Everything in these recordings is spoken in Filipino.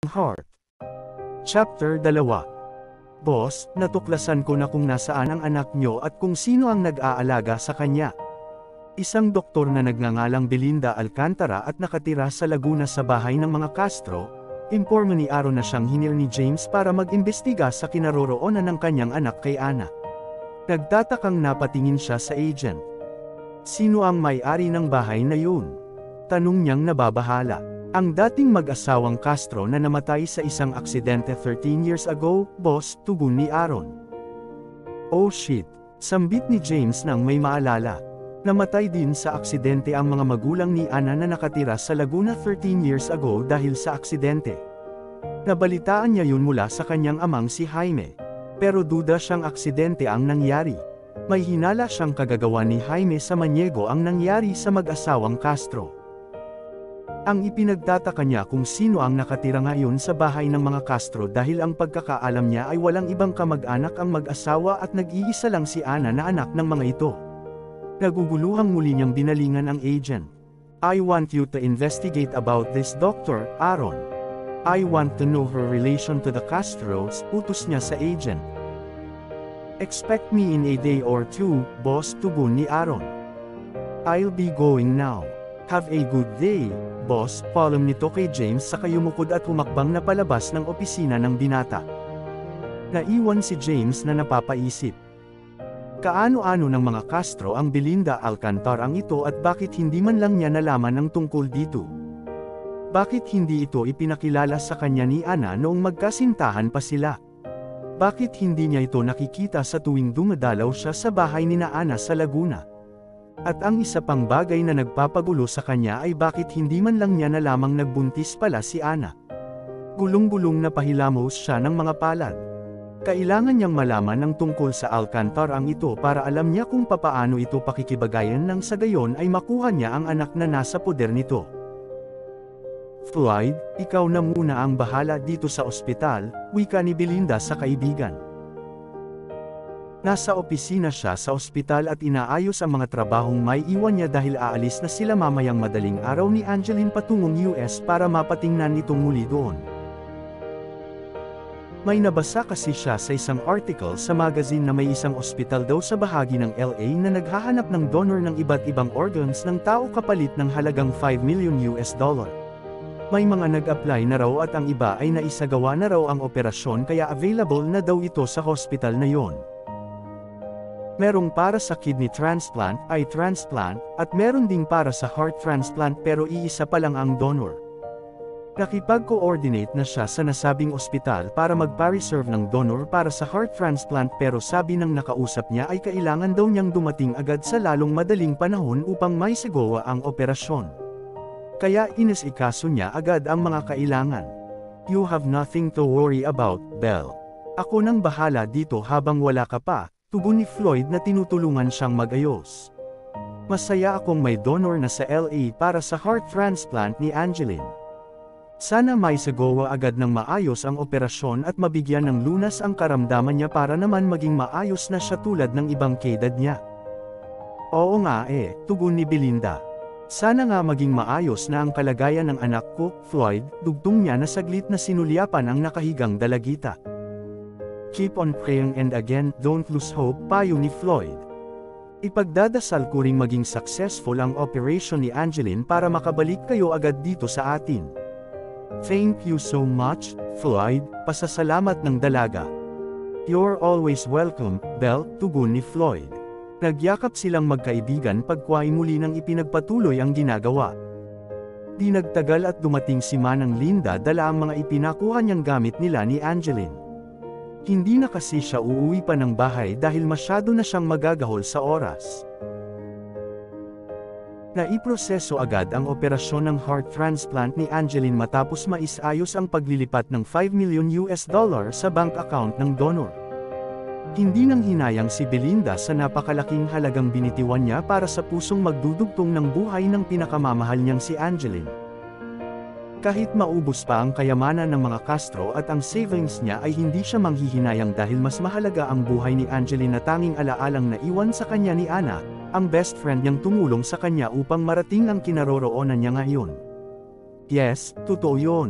Heart. Chapter 2. Boss, natuklasan ko na kung nasaan ang anak nyo at kung sino ang nag-aalaga sa kanya. Isang doktor na nagngangalang Belinda Alcantara at nakatira sa Laguna sa bahay ng mga Castro, imporma ni Aaron na siyang hinil ni James para mag-imbestiga sa kinaroroonan ng kanyang anak kay Ana. Nagtatakang napatingin siya sa agent. Sino ang may-ari ng bahay na yun? Tanong niyang nababahala. Ang dating mag-asawang Castro na namatay sa isang aksidente 13 years ago, boss, tugon ni Aaron. Oh shit, sambit ni James nang may maalala. Namatay din sa aksidente ang mga magulang ni Ana na nakatira sa Laguna 13 years ago dahil sa aksidente. Nabalitaan niya yun mula sa kanyang amang si Jaime. Pero duda siyang aksidente ang nangyari. May hinala siyang kagagawa ni Jaime Samaniego ang nangyari sa mag-asawang Castro. Ang ipinagtataka niya kung sino ang nakatira ngayon sa bahay ng mga Castro dahil ang pagkakaalam niya ay walang ibang kamag-anak ang mag-asawa at nag-iisa lang si Ana na anak ng mga ito. Naguguluhang muli niyang binalingan ang agent. I want you to investigate about this Dr. Aaron. I want to know her relation to the Castros, utos niya sa agent. Expect me in a day or two, boss, tugon ni Aaron. I'll be going now. Have a good day, boss, paalam nito kay James sa kayumukod at humakbang na palabas ng opisina ng binata. Naiwan si James na napapaisip. Kaano-ano ng mga Castro ang Belinda Alcantarang ito at bakit hindi man lang niya nalaman ang tungkol dito? Bakit hindi ito ipinakilala sa kanya ni Ana noong magkasintahan pa sila? Bakit hindi niya ito nakikita sa tuwing dumadalaw siya sa bahay ni Ana sa Laguna? At ang isa pang bagay na nagpapagulo sa kanya ay bakit hindi man lang niya nalamang nagbuntis pala si Ana. Gulong-gulong na pahilamos siya ng mga palad. Kailangan niyang malaman ang tungkol sa Alcantarang ito para alam niya kung papaano ito pakikibagayan nang sa gayon ay makuha niya ang anak na nasa poder nito. Floyd, ikaw na muna ang bahala dito sa ospital, wika ni Belinda sa kaibigan. Nasa opisina siya sa ospital at inaayos ang mga trabahong may iwan niya dahil aalis na sila mamayang madaling araw ni Angeline patungong US para mapatingnan itong muli doon. May nabasa kasi siya sa isang article sa magazine na may isang ospital daw sa bahagi ng LA na naghahanap ng donor ng iba't ibang organs ng tao kapalit ng halagang $5 million. May mga nag-apply na raw at ang iba ay naisagawa na raw ang operasyon kaya available na daw ito sa hospital na yon. Merong para sa kidney transplant, eye transplant, at meron ding para sa heart transplant pero iisa pa lang ang donor. Nakipag-coordinate na siya sa nasabing ospital para magpa-reserve ng donor para sa heart transplant pero sabi ng nakausap niya ay kailangan daw niyang dumating agad sa lalong madaling panahon upang maisagawa ang operasyon. Kaya inisikaso niya agad ang mga kailangan. You have nothing to worry about, Belle. Ako nang bahala dito habang wala ka pa. Tugon ni Floyd na tinutulungan siyang mag-ayos. Masaya akong may donor na sa LA para sa heart transplant ni Angeline. Sana maisagawa agad ng maayos ang operasyon at mabigyan ng lunas ang karamdaman niya para naman maging maayos na siya tulad ng ibang kaedad niya. Oo nga tugon ni Belinda. Sana nga maging maayos na ang kalagayan ng anak ko, Floyd, dugtong niya na saglit na sinulyapan ang nakahigang dalagita. Keep on praying and again, don't lose hope, payo ni Floyd. Ipagdadasal ko ring maging successful ang operation ni Angeline para makabalik kayo agad dito sa atin. Thank you so much, Floyd, pasasalamat ng dalaga. You're always welcome, Belle, tugon ni Floyd. Nagyakap silang magkaibigan pagkwai muli nang ipinagpatuloy ang ginagawa. Di nagtagal at dumating si Manang Linda dala ang mga ipinakuha niyang gamit nila ni Angeline. Hindi na kasi siya uuwi pa ng bahay dahil masyado na siyang magagahol sa oras. Naiproseso agad ang operasyon ng heart transplant ni Angeline matapos maisayos ang paglilipat ng $5 million sa bank account ng donor. Hindi nang hinayang si Belinda sa napakalaking halagang binitiwan niya para sa pusong magdudugtong ng buhay ng pinakamamahal niyang si Angeline. Kahit maubos pa ang kayamanan ng mga Castro at ang savings niya ay hindi siya manghihinayang dahil mas mahalaga ang buhay ni Angeline na tanging alaalang naiwan sa kanya ni Ana, ang best friend niyang tumulong sa kanya upang marating ang kinaroroonan niya ngayon. Yes, totoo yun.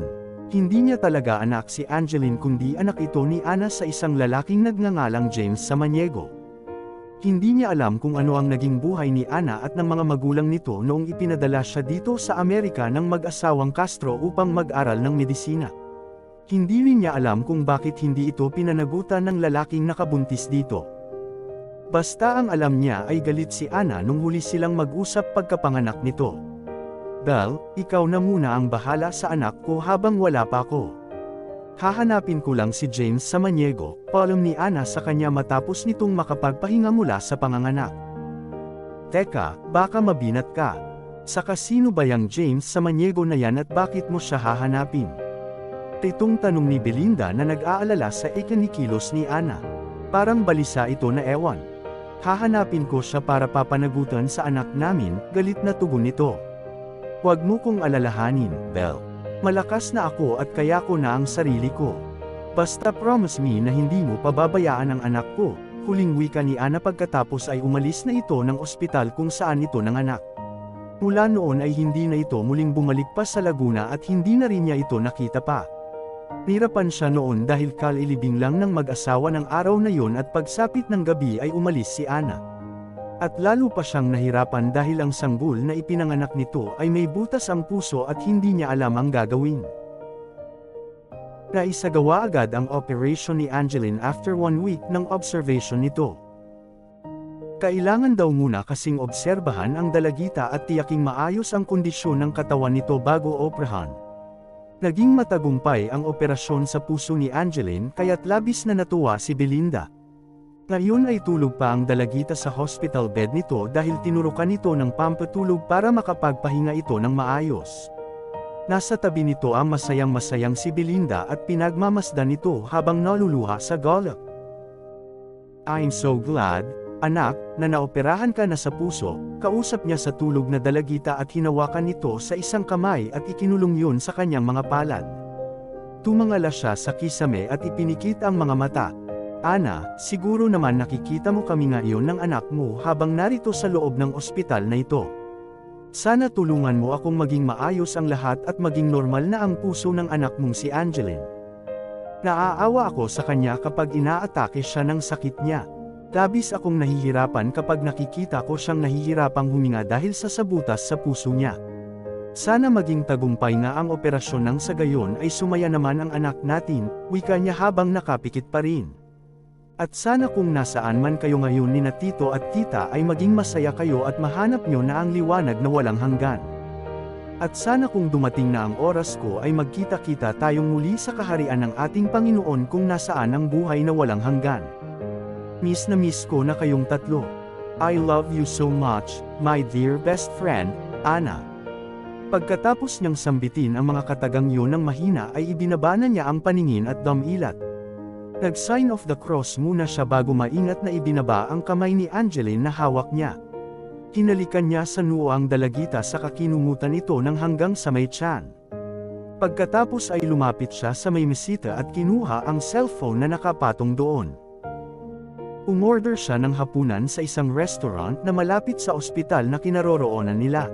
Hindi niya talaga anak si Angeline kundi anak ito ni Ana sa isang lalaking nagngangalang James Samaniego. Hindi niya alam kung ano ang naging buhay ni Ana at ng mga magulang nito noong ipinadala siya dito sa Amerika ng mag-asawang Castro upang mag-aral ng medisina. Hindi rin niya alam kung bakit hindi ito pinanagutan ng lalaking nakabuntis dito. Basta ang alam niya ay galit si Ana nung huli silang mag-usap pagkapanganak nito. Belle, ikaw na muna ang bahala sa anak ko habang wala pa ako. Hahanapin ko lang si James Samaniego, paalam ni Ana sa kanya matapos nitong makapagpahinga mula sa panganganak. Teka, baka mabinat ka. Saka sino ba yang James Samaniego na yan at bakit mo siya hahanapin? Itong tanong ni Belinda na nag-aalala sa ikinikilos ni Ana. Parang balisa ito na ewan. Hahanapin ko siya para papanagutan sa anak namin, galit na tugon nito. Huwag mo kong alalahanin, Belle. Malakas na ako at kaya ko na ang sarili ko. Basta promise me na hindi mo pababayaan ang anak ko, huling wika ni Ana pagkatapos ay umalis na ito ng ospital kung saan ito nanganak. Mula noon ay hindi na ito muling bumalik pa sa Laguna at hindi na rin niya ito nakita pa. Nirapan siya noon dahil kalilibing lang ng mag-asawa ng araw na yon at pagsapit ng gabi ay umalis si Ana. At lalo pa siyang nahirapan dahil ang sanggol na ipinanganak nito ay may butas ang puso at hindi niya alam ang gagawin. Naisagawa agad ang operation ni Angeline after 1 week ng observation nito. Kailangan daw muna kasing obserbahan ang dalagita at tiyaking maayos ang kondisyon ng katawan nito bago operahan. Naging matagumpay ang operasyon sa puso ni Angeline kaya't labis na natuwa si Belinda. Ngayon ay tulog pa ang dalagita sa hospital bed nito dahil tinurukan ito ng pampatulog para makapagpahinga ito ng maayos. Nasa tabi nito ang masayang-masayang si Belinda at pinagmamasdan nito habang naluluha sa golf. I'm so glad, anak, na naoperahan ka na sa puso, kausap niya sa tulog na dalagita at hinawakan ito sa isang kamay at ikinulong yun sa kanyang mga palad. Tumangala siya sa kisame at ipinikit ang mga mata. Ana, siguro naman nakikita mo kami ngayon ng anak mo habang narito sa loob ng ospital na ito. Sana tulungan mo akong maging maayos ang lahat at maging normal na ang puso ng anak mong si Angeline. Naaawa ako sa kanya kapag inaatake siya ng sakit niya. Labis akong nahihirapan kapag nakikita ko siyang nahihirapang huminga dahil sa sabutas sa puso niya. Sana maging tagumpay nga ang operasyon nang sa gayon ay sumaya naman ang anak natin, wika niya habang nakapikit pa rin. At sana kung nasaan man kayo ngayon ni na tito at tita ay maging masaya kayo at mahanap nyo na ang liwanag na walang hanggan. At sana kung dumating na ang oras ko ay magkita-kita tayong muli sa kaharian ng ating Panginoon kung nasaan ang buhay na walang hanggan. Miss na miss ko na kayong tatlo. I love you so much, my dear best friend, Ana. Pagkatapos niyang sambitin ang mga katagang yun ng mahina ay ibinabana niya ang paningin at damilat. Nag-sign of the cross muna siya bago maingat na ibinaba ang kamay ni Angeline na hawak niya. Hinalikan niya sa noo ang dalagita sa kakinumutan ito ng hanggang sa may tiyan. Pagkatapos ay lumapit siya sa may mesita at kinuha ang cellphone na nakapatong doon. Umorder siya ng hapunan sa isang restaurant na malapit sa ospital na kinaroroonan nila.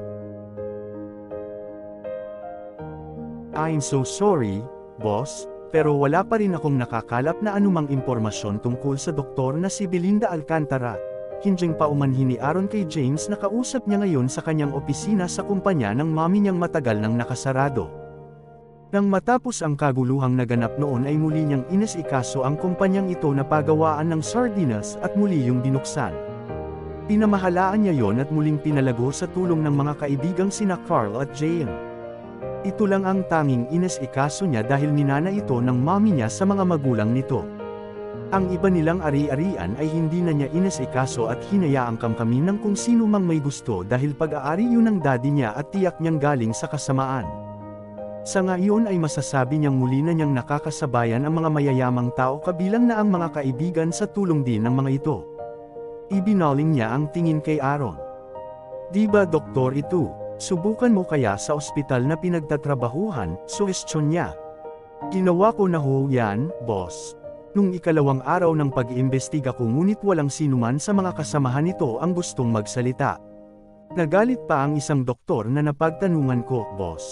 I'm so sorry, boss. Pero wala pa rin akong nakakalap na anumang impormasyon tungkol sa doktor na si Belinda Alcantara. Hinjing paumanhin ni Aaron kay James na kausap niya ngayon sa kanyang opisina sa kumpanya ng mami niyang matagal nang nakasarado. Nang matapos ang kaguluhang naganap noon ay muli niyang inisikaso ang kumpanyang ito na pagawaan ng sardinas at muli yung binuksan. Pinamahalaan niya yon at muling pinalago sa tulong ng mga kaibigang sina Carl at Jane. Ito lang ang tanging inisikaso niya dahil minana ito ng mami niya sa mga magulang nito. Ang iba nilang ari-arian ay hindi na niya inisikaso at hinayaang kamkamin ng kung sino mang may gusto dahil pag-aari yun ng daddy niya at tiyak niyang galing sa kasamaan. Sa ngayon ay masasabi niyang muli na niyang nakakasabayan ang mga mayayamang tao kabilang na ang mga kaibigan sa tulong din ng mga ito. Ibinaling niya ang tingin kay Aaron. Di ba doktor ito? Subukan mo kaya sa ospital na pinagtatrabahuhan, suhestyon niya. Ginawa ko na ho yan, boss. Nung ikalawang araw ng pag-iimbestiga ko ngunit walang sinuman sa mga kasamahan nito ang gustong magsalita. Nagalit pa ang isang doktor na napagtanungan ko, boss.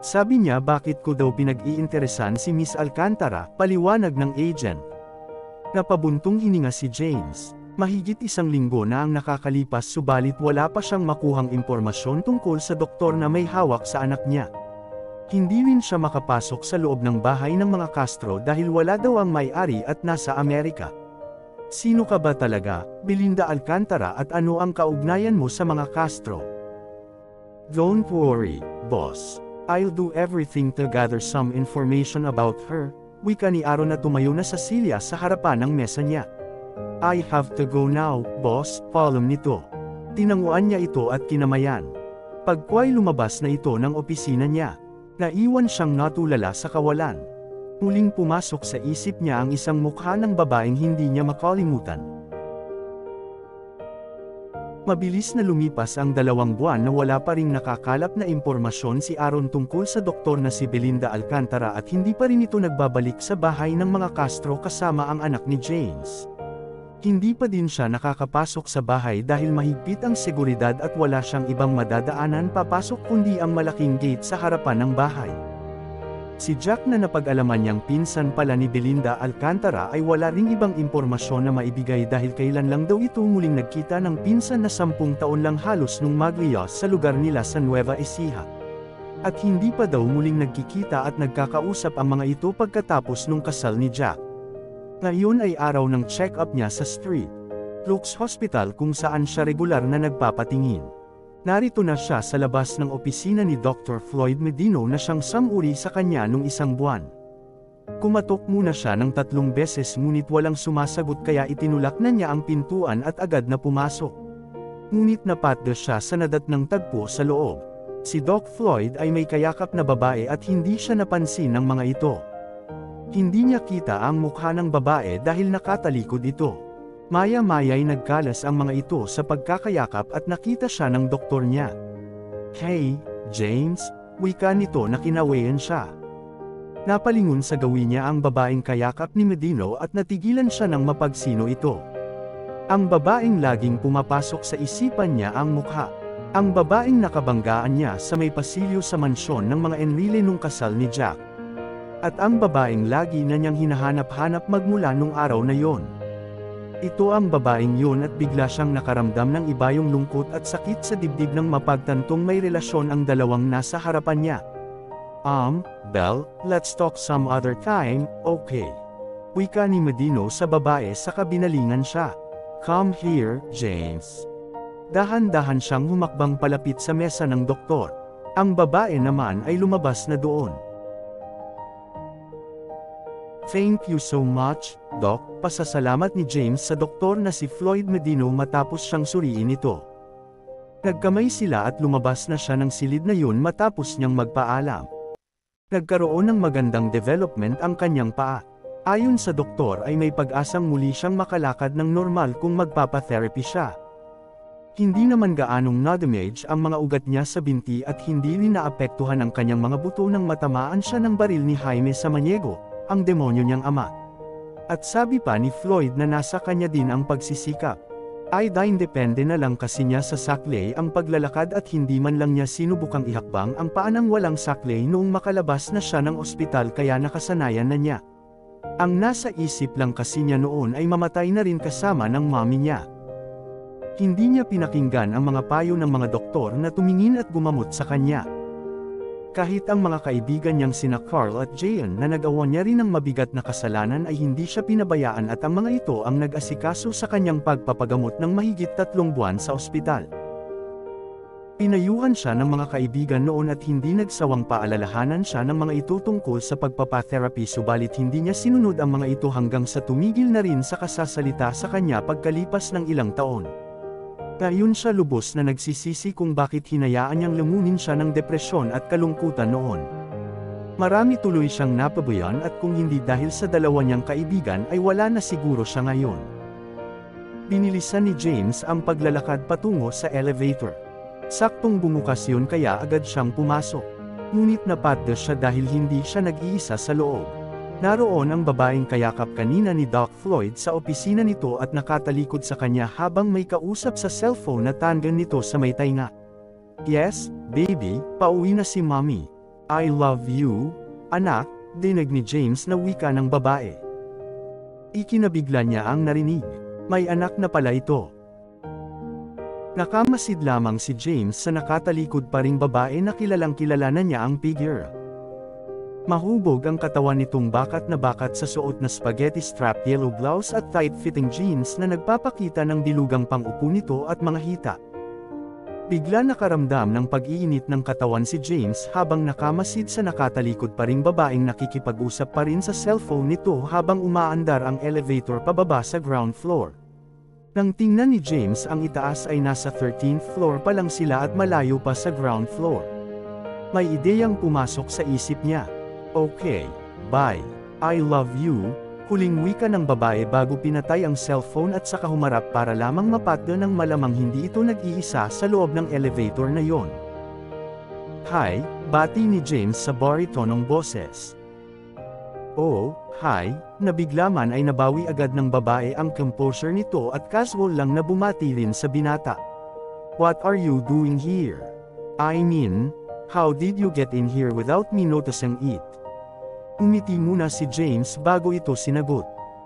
Sabi niya bakit ko daw pinag-iinteresan si Miss Alcantara, paliwanag ng agent. Napabuntong hininga si James. Mahigit 1 linggo na ang nakakalipas subalit wala pa siyang makuhang impormasyon tungkol sa doktor na may hawak sa anak niya. Hindi rin siya makapasok sa loob ng bahay ng mga Castro dahil wala daw ang may-ari at nasa Amerika. Sino ka ba talaga, Belinda Alcantara, at ano ang kaugnayan mo sa mga Castro? Don't worry, boss. I'll do everything to gather some information about her, wika ni Aaron na tumayo na sa silya sa harapan ng mesa niya. I have to go now, boss, palm nito. Tinanguan niya ito at kinamayan. Pagkway lumabas na ito ng opisina niya. Naiwan siyang natulala sa kawalan. Muling pumasok sa isip niya ang isang mukha ng babaeng hindi niya makalimutan. Mabilis na lumipas ang 2 buwan na wala pa ring nakakalap na impormasyon si Aaron tungkol sa doktor na si Belinda Alcantara at hindi pa rin ito nagbabalik sa bahay ng mga Castro kasama ang anak ni James. Hindi pa din siya nakakapasok sa bahay dahil mahigpit ang seguridad at wala siyang ibang madadaanan papasok kundi ang malaking gate sa harapan ng bahay. Si Jack na napag-alaman niyang pinsan pala ni Belinda Alcantara ay wala ring ibang impormasyon na maibigay dahil kailan lang daw ito muling nagkita ng pinsan na 10 taon lang halos nung magliyos sa lugar nila sa Nueva Ecija. At hindi pa daw muling nagkikita at nagkakausap ang mga ito pagkatapos nung kasal ni Jack. Ngayon ay araw ng check-up niya sa St. Luke's Hospital kung saan siya regular na nagpapatingin. Narito na siya sa labas ng opisina ni Dr. Floyd Medino na siyang samuri sa kanya nung 1 buwan. Kumatok muna siya ng 3 beses ngunit walang sumasagot kaya itinulak na niya ang pintuan at agad na pumasok. Ngunit napatda siya sa nadatnang tagpo sa loob. Si Doc Floyd ay may kayakap na babae at hindi siya napansin ng mga ito. Hindi niya kita ang mukha ng babae dahil nakatalikod ito. Maya-maya'y nagkalas ang mga ito sa pagkakayakap at nakita siya ng doktor niya. Hey, James, wika nito na kinawayan siya. Napalingon sa gawin niya ang babaeng kayakap ni Medino at natigilan siya ng mapagsino ito. Ang babaeng laging pumapasok sa isipan niya ang mukha. Ang babaeng nakabanggaan niya sa may pasilyo sa mansyon ng mga Enrile nung kasal ni Jack. At ang babaeng lagi na niyang hinahanap-hanap magmula nung araw na yon. Ito ang babaeng yun at bigla siyang nakaramdam ng ibayong lungkot at sakit sa dibdib nang mapagtantong may relasyon ang dalawang nasa harapan niya. Belle, let's talk some other time, okay? Wika ni Medino sa babae sa kabinalingan siya. Come here, James. Dahan-dahan siyang humakbang palapit sa mesa ng doktor. Ang babae naman ay lumabas na doon. Thank you so much, Doc, pasasalamat ni James sa doktor na si Floyd Medino matapos siyang suriin ito. Nagkamay sila at lumabas na siya ng silid na yun matapos niyang magpaalam. Nagkaroon ng magandang development ang kanyang paa. Ayon sa doktor ay may pag-asang muli siyang makalakad ng normal kung magpapatherapy siya. Hindi naman gaanong na-damage ang mga ugat niya sa binti at hindi rin naapektuhan ang kanyang mga buto nang matamaan siya ng baril ni Jaime Samaniego, ang demonyo niyang ama. At sabi pa ni Floyd na nasa kanya din ang pagsisikap. Ay dahil depende na lang kasi niya sa saklay ang paglalakad at hindi man lang niya sinubukang ihakbang ang paa ng walang saklay noong makalabas na siya ng ospital kaya nakasanayan na niya. Ang nasa isip lang kasi niya noon ay mamatay na rin kasama ng mami niya. Hindi niya pinakinggan ang mga payo ng mga doktor na tumingin at gumamot sa kanya. Kahit ang mga kaibigan niyang sina Carl at Jayon na nagawa niya rin ng mabigat na kasalanan ay hindi siya pinabayaan at ang mga ito ang nag-asikaso sa kanyang pagpapagamot ng mahigit 3 buwan sa ospital. Pinayuhan siya ng mga kaibigan noon at hindi nagsawang paalalahanan siya ng mga ito tungkol sa pagpapatherapy subalit hindi niya sinunod ang mga ito hanggang sa tumigil na rin sa kasasalita sa kanya pagkalipas ng ilang taon. Ngayon siya lubos na nagsisisi kung bakit hinayaan niyang lamunin siya ng depresyon at kalungkutan noon. Marami tuloy siyang napabayan at kung hindi dahil sa dalawa niyang kaibigan ay wala na siguro siya ngayon. Binilisan ni James ang paglalakad patungo sa elevator. Saktong bumukas yun kaya agad siyang pumasok. Ngunit napadda siya dahil hindi siya nag-iisa sa loob. Naroon ang babaeng kayakap kanina ni Doc Floyd sa opisina nito at nakatalikod sa kanya habang may kausap sa cellphone na tanggan nito sa may tainga. Yes, baby, pauwi na si mommy. I love you, anak, dinig ni James na wika ng babae. Ikinabigla niya ang narinig. May anak na pala ito. Nakamasid lamang si James sa nakatalikod pa ring babae na kilalang kilala na niya ang figure. Mahubog ang katawan nitong bakat na bakat sa suot na spaghetti-strap yellow blouse at tight-fitting jeans na nagpapakita ng dilugang pang-upo nito at mga hita. Bigla nakaramdam ng pag-iinit ng katawan si James habang nakamasid sa nakatalikod pa ring babaeng nakikipag-usap pa rin sa cellphone nito habang umaandar ang elevator pababa sa ground floor. Nang tingnan ni James ang itaas ay nasa 13th floor pa lang sila at malayo pa sa ground floor. May ideyang pumasok sa isip niya. Okay, bye. I love you, huling wika ng babae bago pinatay ang cellphone at saka humarap para lamang mapatdo ng malamang hindi ito nag-iisa sa loob ng elevator na yon. Hi, bati ni James sa baritonong boses. Oh, hi, nabigla man ay nabawi agad ng babae ang composure nito at casual lang na bumati rin sa binata. What are you doing here? I mean, how did you get in here without me noticing it? Umiti muna si James bago ito sinagot.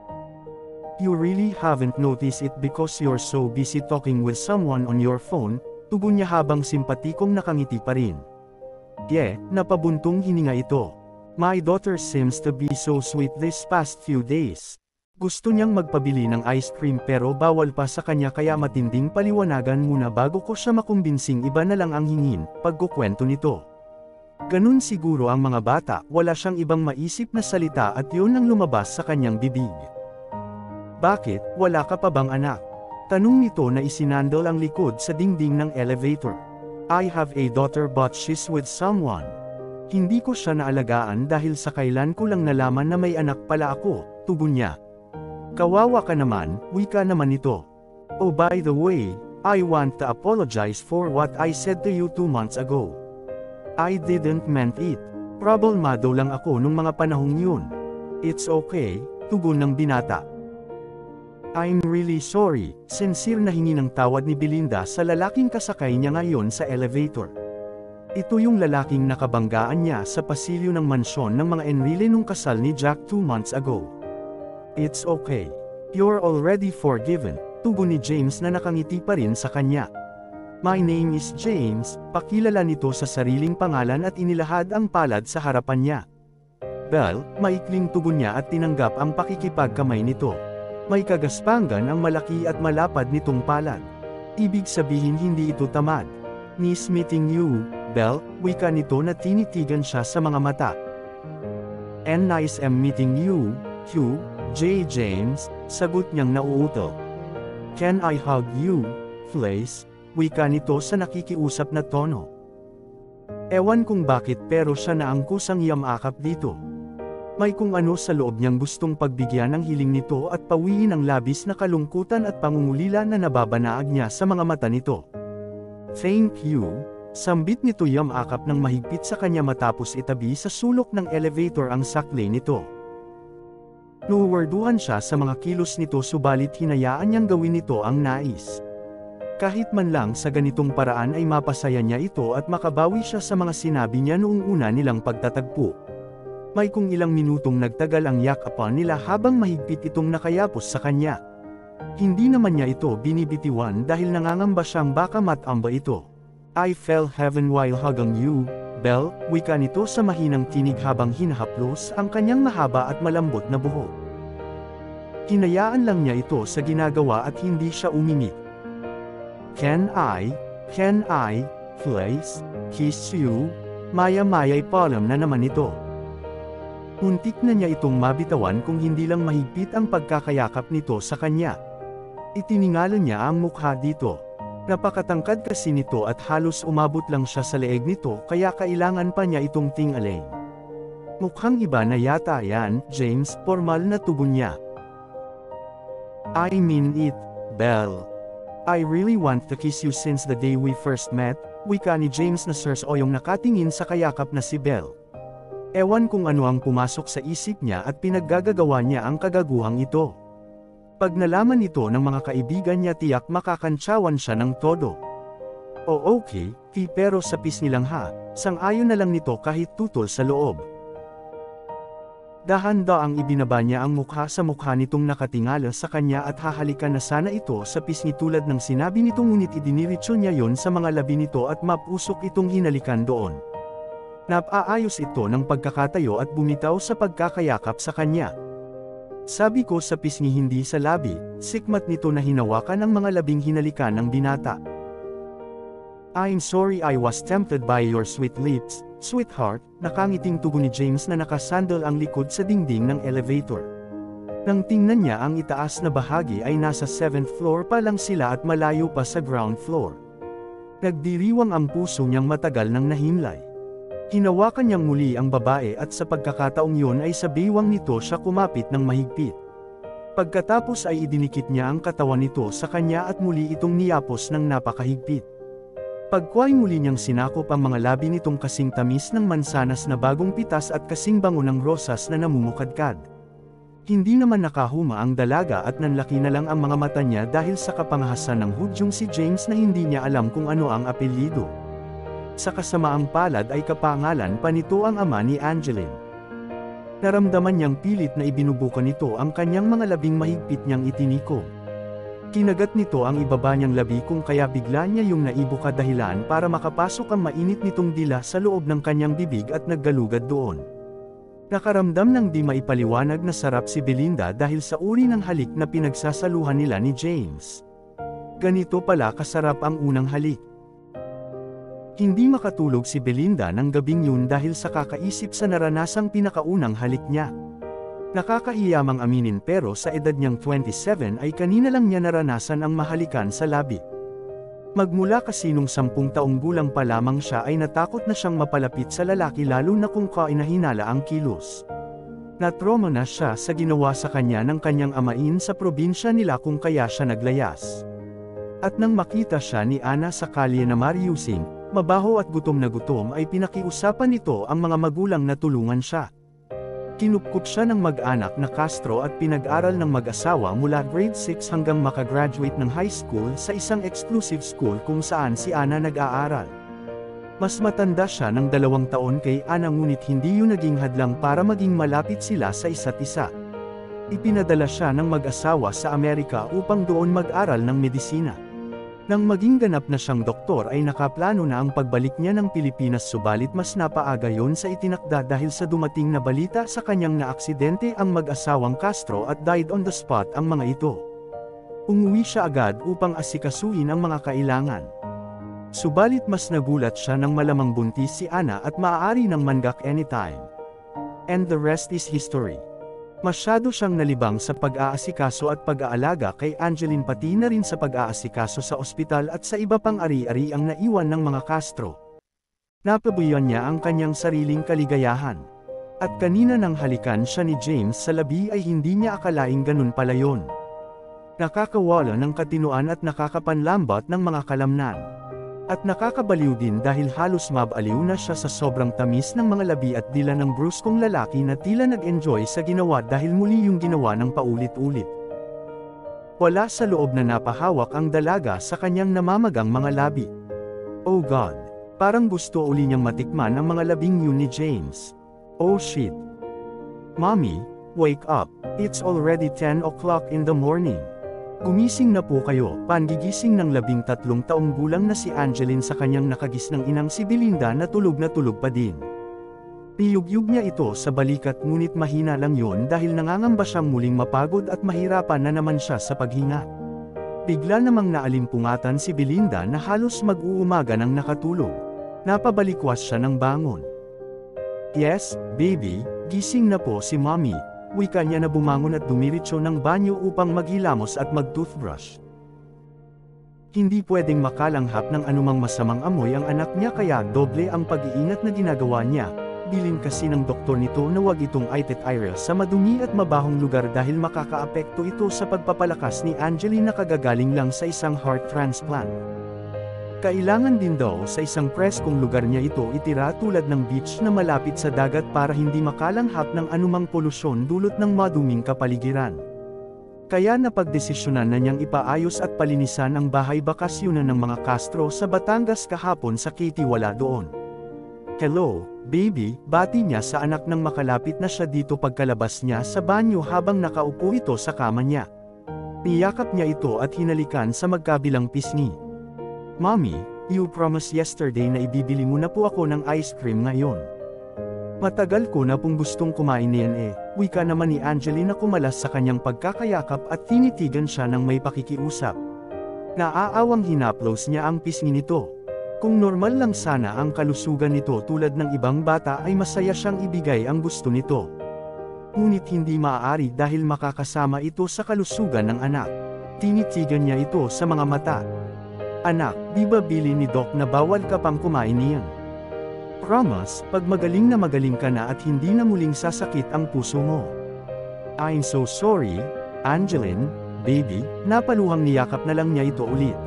You really haven't noticed it because you're so busy talking with someone on your phone, tugon niya habang simpatikong nakangiti pa rin. Yeah, napabuntong hininga ito. My daughter seems to be so sweet this past few days. Gusto niyang magpabili ng ice cream pero bawal pa sa kanya kaya matinding paliwanagan muna bago ko siya makumbinsing iba na lang ang hingin, pagkukwento nito. Ganun siguro ang mga bata, wala siyang ibang maisip na salita at yun ang lumabas sa kanyang bibig. Bakit, wala ka pa bang anak? Tanong nito na isinandal ang likod sa dingding ng elevator. I have a daughter but she's with someone. Hindi ko siya naalagaan dahil sa kailan ko lang nalaman na may anak pala ako, tugon niya. Kawawa ka naman, wika naman ito. Oh by the way, I want to apologize for what I said to you 2 months ago. I didn't meant it. Problemado lang ako nung mga panahong yun. It's okay, tugon ng binata. I'm really sorry, sincere na hingi ng tawad ni Belinda sa lalaking kasakay niya ngayon sa elevator. Ito yung lalaking nakabanggaan niya sa pasilyo ng mansyon ng mga Enrile nung kasal ni Jack 2 months ago. It's okay. You're already forgiven, tugon ni James na nakangiti pa rin sa kanya. My name is James, pakilala nito sa sariling pangalan at inilahad ang palad sa harapan niya. Well, maikling tugon niya at tinanggap ang pakikipagkamay nito. May kagaspangan ang malaki at malapad nitong palad. Ibig sabihin hindi ito tamad. Nice meeting you, Belle, wika nito na tinitigan siya sa mga mata. And nice meeting you, Hugh, J. James, sagot niyang nauuto. Can I hug you, please? Wika nito sa nakikiusap na tono. Ewan kung bakit pero siya na ang kusang yamakap dito. May kung ano sa loob niyang gustong pagbigyan ng hiling nito at pawiin ang labis na kalungkutan at pangungulila na nababanaag niya sa mga mata nito. Thank you, sambit nito yamakap ng mahigpit sa kanya matapos itabi sa sulok ng elevator ang saklay nito. Nuwarduhan siya sa mga kilos nito subalit hinayaan niyang gawin nito ang nais. Kahit man lang sa ganitong paraan ay mapasaya niya ito at makabawi siya sa mga sinabi niya noong una nilang pagtatagpo. May kung ilang minutong nagtagal ang yakapan nila habang mahigpit itong nakayapos sa kanya. Hindi naman niya ito binibitiwan dahil nangangamba siyang baka matamba ito. I felt heaven while hugging you, Belle, wika nito sa mahinang tinig habang hinahaplos ang kanyang mahaba at malambot na buhok. Hinayaan lang niya ito sa ginagawa at hindi siya umimik. Can I, please, kiss you? Maya-maya'y palam na naman ito. Muntik na niya itong mabitawan kung hindi lang mahigpit ang pagkakayakap nito sa kanya. Itiningala niya ang mukha dito. Napakatangkad kasi nito at halos umabot lang siya sa leeg nito kaya kailangan pa niya itong tingalin. Mukhang iba na yata yan, James, formal na tugon niya. I mean it, Belle. I really want to kiss you since the day we first met, wika ni James na seryosyong nakatingin sa kayakap na si Belle. Ewan kung ano ang pumasok sa isip niya at pinaggagawa niya ang kagaguhang ito. Pag nalaman ito ng mga kaibigan niya tiyak makakantsawan siya ng todo. O okay, pero sapis nilang ha, Sang-ayon na lang nito kahit tutol sa loob. Dahan-daang ibinaba niya ang mukha sa mukha nitong nakatingala sa kanya at hahalikan na sana ito sa pisngi tulad ng sinabi nitong, ngunit idiniretso niya yon sa mga labi nito at mapusok itong hinalikan doon. Napaayos ito ng pagkakatayo at bumitaw sa pagkakayakap sa kanya. Sabi ko sa pisngi, hindi sa labi, sikmat nito na hinawakan ang mga labing hinalikan ng binata. I'm sorry I was tempted by your sweet lips, sweetheart, nakangiting tugon ni James na nakasandal ang likod sa dingding ng elevator. Nang tingnan niya ang itaas na bahagi ay nasa 7th floor pa lang sila at malayo pa sa ground floor. Nagdiriwang ang puso niyang matagal nang nahimlay. Hinawakan niyang muli ang babae at sa pagkakataong yun ay sa baywang nito siya kumapit ng mahigpit. Pagkatapos ay idinikit niya ang katawan nito sa kanya at muli itong niyapos ng napakahigpit. Pagkway muli niyang sinakop ang mga labi nitong kasing tamis ng mansanas na bagong pitas at kasing bango ng rosas na namumukadkad. Hindi naman nakahuma ang dalaga at nanlaki na lang ang mga mata niya dahil sa kapangahasan ng hudyong si James na hindi niya alam kung ano ang apelyido. Sa kasamaang palad ay kapangalan pa nito ang ama ni Angeline. Naramdaman niyang pilit na ibinubuka nito ang kanyang mga labing mahigpit niyang itiniko. Kinagat nito ang ibaba niyang labi kung kaya bigla niya yung naibuka dahilan para makapasok ang mainit nitong dila sa loob ng kanyang bibig at naggalugad doon. Nakaramdam ng di maipaliwanag na sarap si Belinda dahil sa uri ng halik na pinagsasaluhan nila ni James. Ganito pala kasarap ang unang halik. Hindi makatulog si Belinda ng gabing yun dahil sa kakaisip sa naranasang pinakaunang halik niya. Nakakahiyamang aminin pero sa edad niyang 27 ay kanina lang niya naranasan ang mahalikan sa labi. Magmula kasi nung 10 taong gulang pa lamang siya ay natakot na siyang mapalapit sa lalaki lalo na kung kainahinala ang kilos. Natrauma na siya sa ginawa sa kanya ng kanyang amain sa probinsya nila kung kaya siya naglayas. At nang makita siya ni Ana sa kalye na Mariusing, mabaho at gutom na gutom ay pinakiusapan nito ang mga magulang na tulungan siya. Kinupkup siya ng mag-anak na Castro at pinag-aral ng mag-asawa mula grade 6 hanggang makagraduate ng high school sa isang exclusive school kung saan si Ana nag-aaral. Mas matanda siya ng 2 taon kay Ana ngunit hindi yun naging hadlang para maging malapit sila sa isa't isa. Ipinadala siya ng mag-asawa sa Amerika upang doon mag-aral ng medisina. Nang maging ganap na siyang doktor ay nakaplano na ang pagbalik niya ng Pilipinas subalit mas napaaga yon sa itinakda dahil sa dumating na balita sa kanyang naaksidente ang mag-asawang Castro at died on the spot ang mga ito. Umuwi siya agad upang asikasuhin ang mga kailangan. Subalit mas nagulat siya nang malamang buntis si Ana at maaari ng manggak anytime. And the rest is history. Masyado siyang nalibang sa pag-aasikaso at pag-aalaga kay Angeline pati na rin sa pag-aasikaso sa ospital at sa iba pang ari-ari ang naiwan ng mga Castro. Napabuyan niya ang kanyang sariling kaligayahan. At kanina nang halikan siya ni James sa labi ay hindi niya akalaing ganun pala yun. Nakakawala ng katinuan at nakakapanlambat ng mga kalamnan. At nakakabaliw din dahil halos mabaliw na siya sa sobrang tamis ng mga labi at dila ng bruskong lalaki na tila nag-enjoy sa ginawa dahil muli yung ginawa ng paulit-ulit. Wala sa loob na napahawak ang dalaga sa kanyang namamagang mga labi. Oh God! Parang gusto uli niyang matikman ang mga labing yun ni James. Oh shit! Mommy, wake up! It's already 10 o'clock in the morning. Gumising na po kayo, pangigising ng 13 taong gulang na si Angeline sa kanyang nakagisnang inang si Belinda na tulog pa din. Piyugyug niya ito sa balikat ngunit mahina lang yon dahil nangangamba siyang muling mapagod at mahirapan na naman siya sa paghinga. Bigla namang naalimpungatan si Belinda na halos mag-uumaga nang nakatulog. Napabalikwas siya ng bangon. Yes, baby, gising na po si mommy. Wika niya na bumangon at dumiretso ng banyo upang maghilamos at mag-toothbrush. Hindi pwedeng makalanghap ng anumang masamang amoy ang anak niya kaya doble ang pag-iingat na ginagawa niya. Bilin kasi ng doktor nito na wag itong itet area sa madumi at mabahong lugar dahil makakaapekto ito sa pagpapalakas ni Angeline na kagagaling lang sa isang heart transplant. Kailangan din daw sa isang preskong lugar niya ito itira tulad ng beach na malapit sa dagat para hindi makalanghap ng anumang polusyon dulot ng maduming kapaligiran. Kaya napagdesisyonan na niyang ipaayos at palinisan ang bahay bakasyonan ng mga Castro sa Batangas kahapon sa Katie wala doon. Hello, baby, bati niya sa anak nang makalapit na siya dito pagkalabas niya sa banyo habang nakaupo ito sa kama niya. Niyakap niya ito at hinalikan sa magkabilang pisngi. Mommy, you promised yesterday na ibibili mo na po ako ng ice cream ngayon. Matagal ko na pong gustong kumain niyan wika naman ni Angeline na kumalas sa kanyang pagkakayakap at tinitigan siya ng may pakikiusap. Naaawang hinaplos niya ang pisngi nito. Kung normal lang sana ang kalusugan nito tulad ng ibang bata ay masaya siyang ibigay ang gusto nito. Ngunit hindi maaari dahil makakasama ito sa kalusugan ng anak. Tinitigan niya ito sa mga mata. Anak, di ba bili ni Doc na bawal ka pang kumain niyan? Promise, pag magaling ka na at hindi na muling sasakit ang puso mo. I'm so sorry, Angeline, baby, napaluhang niyakap na lang niya ito ulit.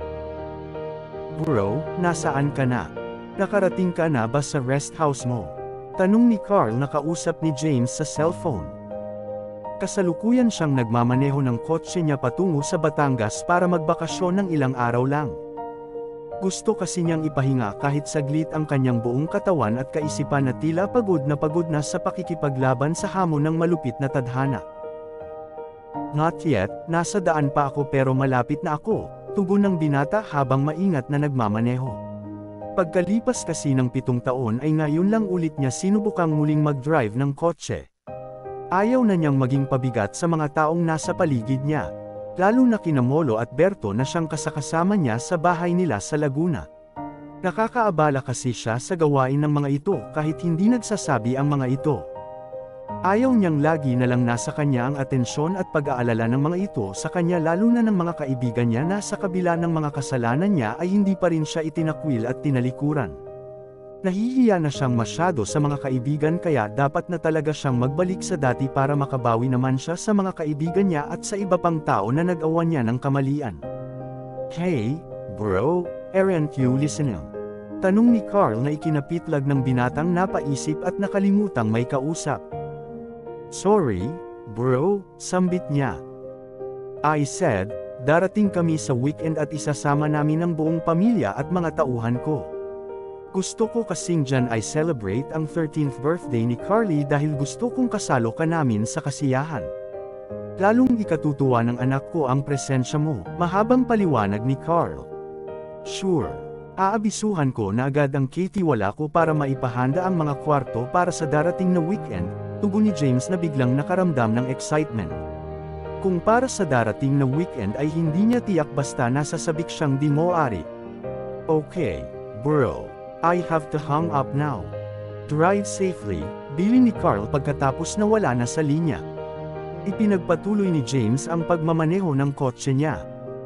Bro, nasaan ka na? Nakarating ka na ba sa rest house mo? Tanong ni Carl na kausap ni James sa cellphone. Kasalukuyan siyang nagmamaneho ng kotse niya patungo sa Batangas para magbakasyon ng ilang araw lang. Gusto kasi niyang ipahinga kahit saglit ang kanyang buong katawan at kaisipan na tila pagod na sa pakikipaglaban sa hamon ng malupit na tadhana. Not yet, nasa daan pa ako pero malapit na ako. Tugon ng binata habang maingat na nagmamaneho. Pagkalipas kasi ng 7 taon ay ngayon lang ulit niya sinubukang muling mag-drive ng kotse. Ayaw na niyang maging pabigat sa mga taong nasa paligid niya. Lalo na kina Molo at Berto na siyang kasakasama niya sa bahay nila sa Laguna. Nakakaabala kasi siya sa gawain ng mga ito kahit hindi nagsasabi ang mga ito. Ayaw niyang lagi na lang nasa kanya ang atensyon at pag-aalala ng mga ito sa kanya lalo na ng mga kaibigan niya na sa kabila ng mga kasalanan niya ay hindi pa rin siya itinakwil at tinalikuran. Nahihiya na siyang masyado sa mga kaibigan kaya dapat na talaga siyang magbalik sa dati para makabawi naman siya sa mga kaibigan niya at sa iba pang tao na nag-awan niya ng kamalian. Hey, bro, aren't you listening? Tanong ni Carl na ikinapitlag ng binatang napaisip at nakalimutang may kausap. Sorry, bro, sambit niya. I said, darating kami sa weekend at isasama namin ang buong pamilya at mga tauhan ko. Gusto ko kasing dyan ay celebrate ang 13th birthday ni Carly dahil gusto kong kasalo ka namin sa kasiyahan. Lalong ikatutuwa ng anak ko ang presensya mo, mahabang paliwanag ni Carl. Sure. Aabisuhan ko na agad ang kitiwala ko para maipahanda ang mga kwarto para sa darating na weekend, tugon ni James na biglang nakaramdam ng excitement. Kung para sa darating na weekend ay hindi niya tiyak basta nasasabik siyang di moari. Okay, bro. I have to hang up now. Drive safely, bili ni Carl pagkatapos na wala na sa linya. Ipinagpatuloy ni James ang pagmamaneho ng kotse niya.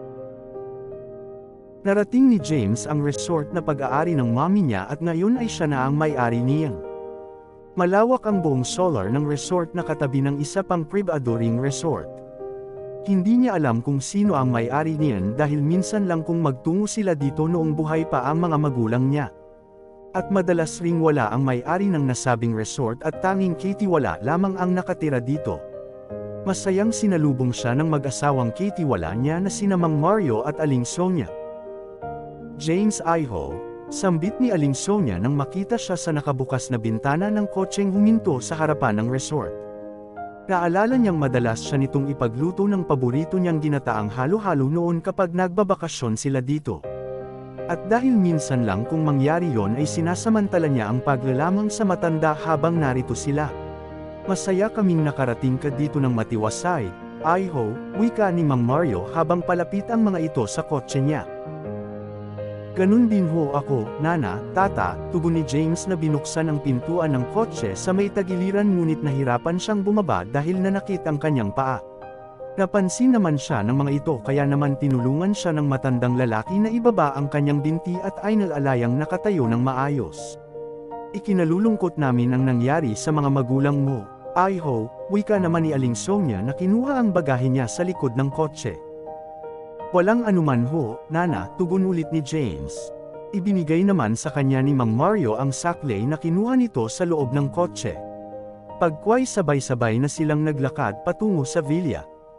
Narating ni James ang resort na pag-aari ng mami niya at ngayon ay siya na ang may-ari niyan. Malawak ang buong solar ng resort na katabi ng isa pang privadoring resort. Hindi niya alam kung sino ang may-ari niyan dahil minsan lang kung magtungo sila dito noong buhay pa ang mga magulang niya. At madalas ring wala ang may-ari ng nasabing resort at tanging kitiwala lamang ang nakatira dito. Masayang sinalubong siya ng mag-asawang kitiwala niya na sina Mang Mario at Aling Sonia. James Iho, sambit ni Aling Sonia nang makita siya sa nakabukas na bintana ng kotseng huminto sa harapan ng resort. Naalala niyang madalas siya nitong ipagluto ng paborito niyang ginataang halo-halo noon kapag nagbabakasyon sila dito. At dahil minsan lang kung mangyari yon ay sinasamantala niya ang paglalamang sa matanda habang narito sila. Masaya kaming nakarating ka dito ng matiwasay, Iho, wika ni Mang Mario habang palapit ang mga ito sa kotse niya. Ganun din ho ako, nana, tata, tugon ni James na binuksan ang pintuan ng kotse sa may tagiliran ngunit nahirapan siyang bumaba dahil nanakit ang kanyang paa. Napansin naman siya ng mga ito kaya naman tinulungan siya ng matandang lalaki na ibaba ang kanyang binti at ay nalalayang nakatayo ng maayos. Ikinalulungkot namin ang nangyari sa mga magulang mo, Iho, wika naman ni Aling Sonia na kinuha ang bagahe niya sa likod ng kotse. Walang anuman ho, nana, tugon ulit ni James. Ibinigay naman sa kanya ni Mang Mario ang saklay na kinuha nito sa loob ng kotse. Pagkway sabay-sabay na silang naglakad patungo sa villa.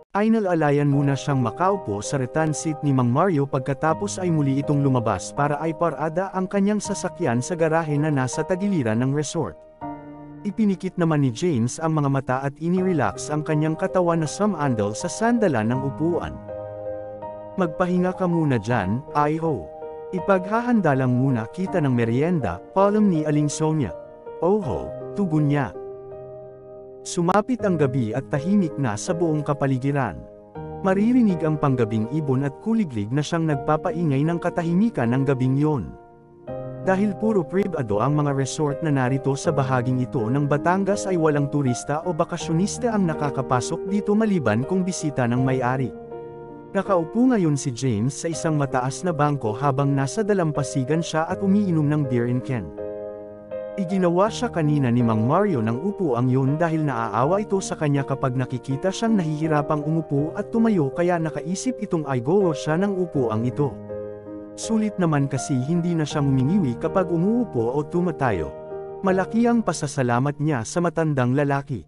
Ay nalalayan muna siyang makaupo sa retan seat ni Mang Mario pagkatapos ay muli itong lumabas para ay parada ang kanyang sasakyan sa garahe na nasa tagiliran ng resort. Ipinikit naman ni James ang mga mata at inirelax ang kanyang katawan na sumandal sa sandalan ng upuan. Magpahinga ka muna dyan, Iho. Ipaghahanda lang muna kita ng merienda, palm ni Aling Sonia. Oho, tugon niya. Sumapit ang gabi at tahimik na sa buong kapaligiran. Maririnig ang panggabing ibon at kuliglig na siyang nagpapaingay ng katahimikan ng gabing yon. Dahil puro pribado ang mga resort na narito sa bahaging ito ng Batangas ay walang turista o bakasyonista ang nakakapasok dito maliban kung bisita ng may-ari. Nakaupo ngayon si James sa isang mataas na bangko habang nasa dalampasigan siya at umiinom ng beer in can. Iginawa siya kanina ni Mang Mario ng upuang yun dahil naaawa ito sa kanya kapag nakikita siyang nahihirapang umupo at tumayo kaya nakaisip itong aygowo siya ng upuang ito. Sulit naman kasi hindi na siya humingiwi kapag umuupo o tumatayo. Malaki ang pasasalamat niya sa matandang lalaki.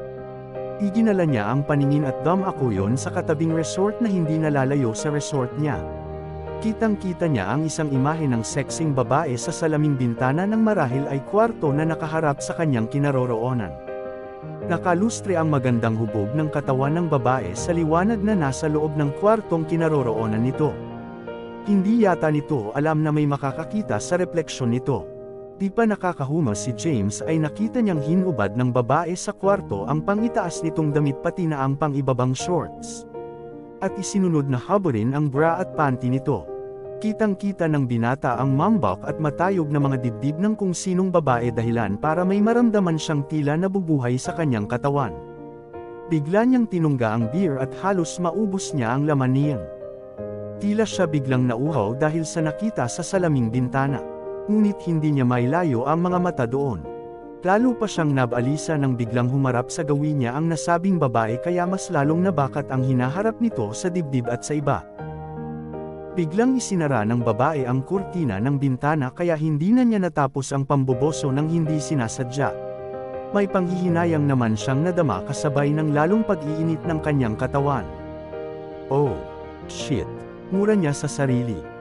Iginala niya ang paningin at dam-akuyon sa katabing resort na hindi nalalayo sa resort niya. Kitang-kita niya ang isang imahe ng sexing babae sa salaming bintana ng marahil ay kwarto na nakaharap sa kanyang kinaroroonan. Nakalustre ang magandang hubog ng katawan ng babae sa liwanag na nasa loob ng kwartong kinaroroonan nito. Hindi yata nito alam na may makakakita sa refleksyon nito. Di pa nakakahumas si James ay nakita niyang hinubad ng babae sa kwarto ang pangitaas nitong damit pati na ang pangibabang shorts. At isinunod na haburin ang bra at panty nito. Kitang-kita ng binata ang mambak at matayog na mga dibdib ng kung sinong babae dahilan para may maramdaman siyang tila nabubuhay sa kanyang katawan. Bigla niyang tinungga ang beer at halos maubos niya ang laman niyan. Tila siya biglang nauhaw dahil sa nakita sa salaming bintana. Ngunit hindi niya mailayo ang mga mata doon. Lalo pa siyang nabalisa nang biglang humarap sa gawin niya ang nasabing babae kaya mas lalong nabakat ang hinaharap nito sa dibdib at sa iba. Biglang isinara ng babae ang kurtina ng bintana kaya hindi na niya natapos ang pamboboso ng hindi sinasadya. May panghihinayang naman siyang nadama kasabay ng lalong pag-iinit ng kanyang katawan. Oh, shit. Mura niya sa sarili.